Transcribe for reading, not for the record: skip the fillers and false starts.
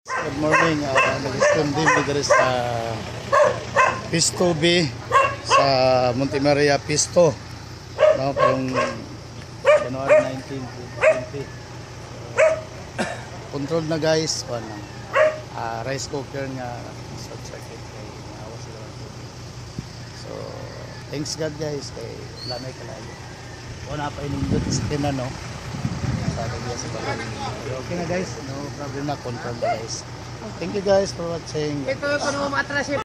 Good morning. Nag-stream din dito sa Pisto B sa Monte Maria Pisto. No, parang January 19, 2020. Controlled na guys. Rice cooker nga short circuit kay naawa sila. So, thanks God guys kay lamay kalayo. Wala pa inindot sa tinano. Okay na guys, no problem na, control na guys. Thank you guys for watching.